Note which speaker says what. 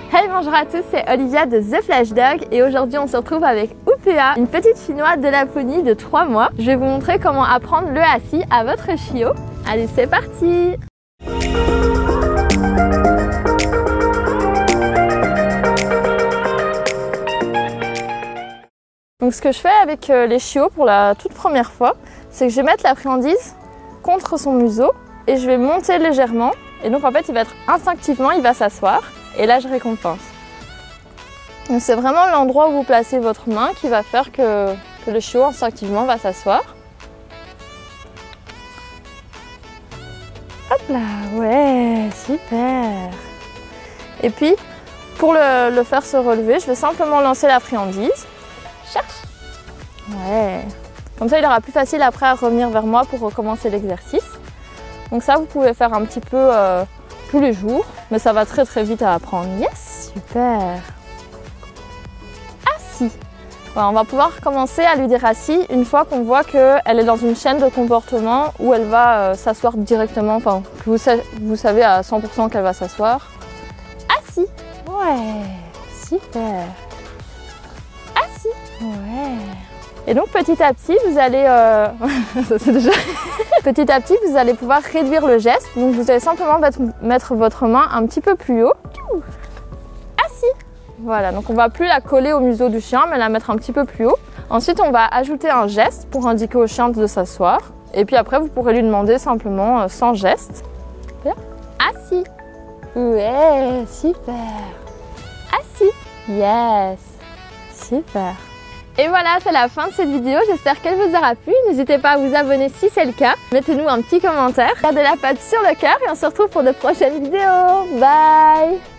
Speaker 1: Hey, bonjour à tous, c'est Olivia de The Flash Dog et aujourd'hui on se retrouve avec Upea, une petite chinoise de Laponie de 3 mois. Je vais vous montrer comment apprendre le assis à votre chiot. Allez, c'est parti! Donc ce que je fais avec les chiots pour la toute première fois, c'est que je vais mettre la friandise contre son museau et je vais monter légèrement. Et donc en fait, il va être instinctivement, il va s'asseoir. Et là, je récompense. Donc c'est vraiment l'endroit où vous placez votre main qui va faire que le chiot instinctivement va s'asseoir. Hop là, ouais, super. Et puis, pour le faire se relever, je vais simplement lancer la friandise. Cherche. Ouais. Comme ça, il aura plus facile après à revenir vers moi pour recommencer l'exercice. Donc ça, vous pouvez faire un petit peu tous les jours, mais ça va très vite à apprendre. Yes, super. Assis. Voilà, on va pouvoir commencer à lui dire assis une fois qu'on voit qu'elle est dans une chaîne de comportement où elle va s'asseoir directement, enfin, que vous savez à 100% qu'elle va s'asseoir. Assis. Ouais, super. Assis. Ouais. Et donc petit à petit, vous allez ça, c'est déjà... petit à petit, vous allez pouvoir réduire le geste. Donc vous allez simplement mettre votre main un petit peu plus haut. Assis. Voilà, donc on va plus la coller au museau du chien, mais la mettre un petit peu plus haut. Ensuite, on va ajouter un geste pour indiquer au chien de s'asseoir. Et puis après, vous pourrez lui demander simplement sans geste. Assis. Ouais, super. Assis. Yes. Super. Et voilà, c'est la fin de cette vidéo, j'espère qu'elle vous aura plu. N'hésitez pas à vous abonner si c'est le cas. Mettez-nous un petit commentaire, gardez la patte sur le cœur et on se retrouve pour de prochaines vidéos. Bye!